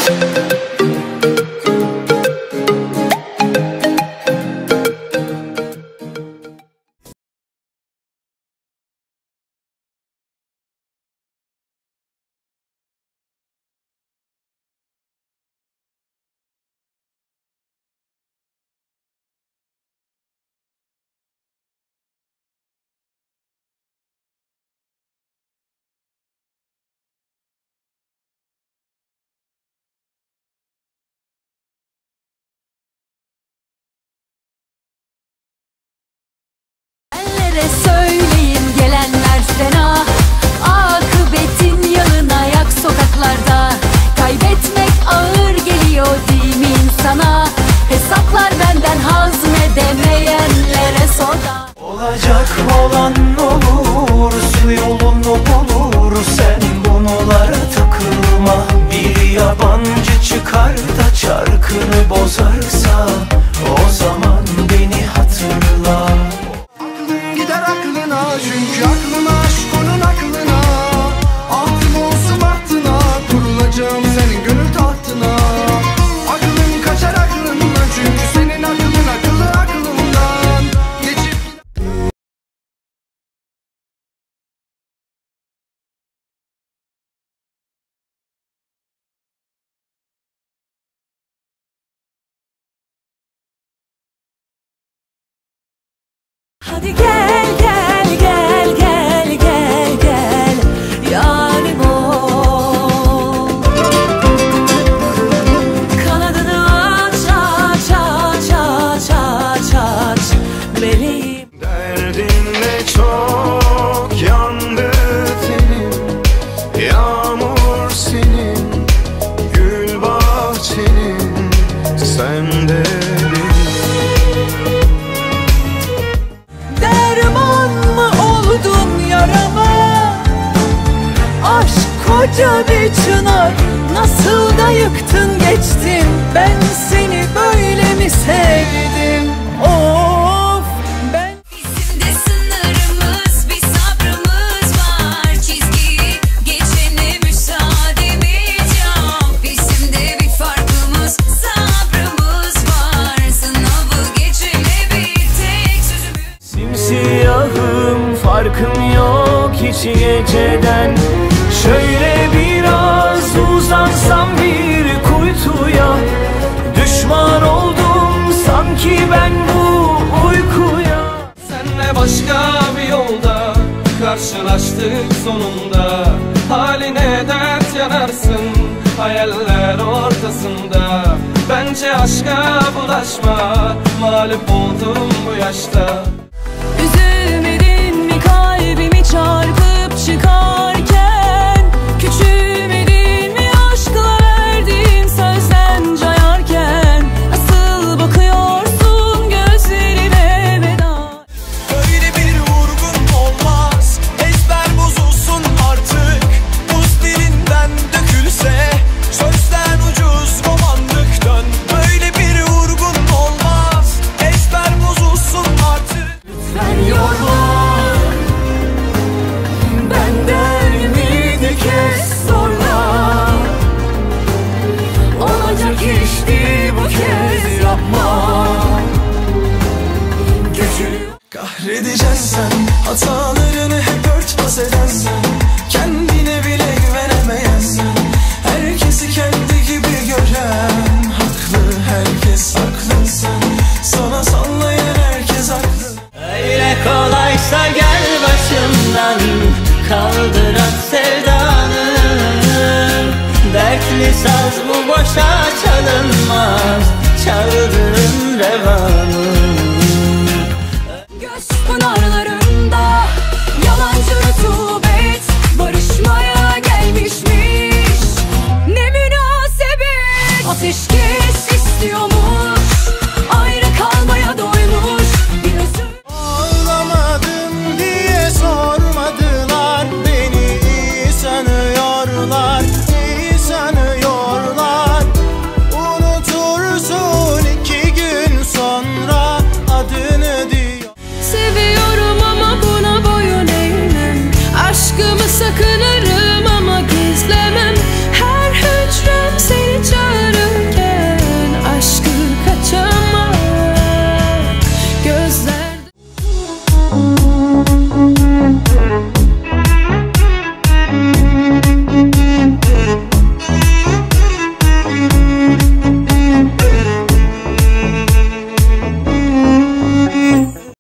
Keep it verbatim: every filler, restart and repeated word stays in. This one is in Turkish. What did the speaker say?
Söyleyin gelenler fena, akıbetin yalın ayak sokaklarda. Kaybetmek ağır geliyor değil mi insana? Hesaplar benden hazmedemeyenlere sor da. Olacak olan olur, su yolunu bulur. Sen bunlara takılma, bir yabancı çıkar da çarkını bozarsa o zaman beni hatırla. Gider aklına, çünkü aklına aşk onun aklına. Aklım olsun bahtına, kurulacağım senin gönül tahtına. Aklın kaçar aklından, çünkü senin aklın akıllı aklımdan. Geçip Hadi gel gel gel gel gel gel yarim ol. Kanadını aç aç aç aç aç aç meleğim. derdinle çok yandı tenim. Yağmur senin, gül bahçenin, sen de benim. Derman mı oldun yarama? Aşk koca bir çınar, nasıl da yıktın geçtin. Ben seni böyle mi sevdim? Of ben. Bizim de sınırımız, bir sabrımız var. Çizgiyi geçene müsaademiz yok. Bizim de bir farkımız, sabrımız var. Sınavı geçene bir tek sözümüz. Simsiyahım, farkım yok hiç geceden. Şöyle biraz uzansam bir kuytuya, düşman oldum sanki ben bu uykuya. Senle başka bir yolda karşılaştık sonunda. Haline dert yanarsın hayaller ortasında. Bence aşka bulaşma, mağlup oldum bu yaşta. Üzülmedin mi kalbimi çarpı